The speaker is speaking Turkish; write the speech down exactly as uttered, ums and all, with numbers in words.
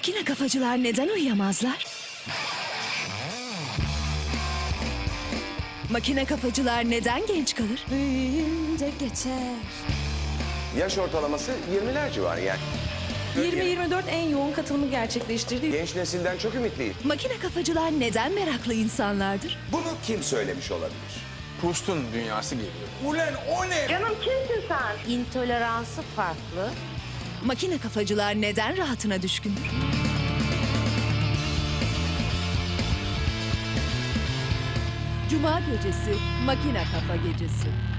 Makine kafacılar neden uyuyamazlar? Makine kafacılar neden genç kalır? Büyüyünce geçer. Yaş ortalaması yirmiler civarı yani. yirmi yirmi dört en yoğun katılımı gerçekleştirdi. Genç nesilden çok ümitliyim. Makine kafacılar neden meraklı insanlardır? Bunu kim söylemiş olabilir? Proust'un dünyası geliyor. Ulan o ne? Canım kimsin sen? İntoleransı farklı. Makine kafacılar neden rahatına düşkündür? Cuma gecesi Makine Kafa Gecesi.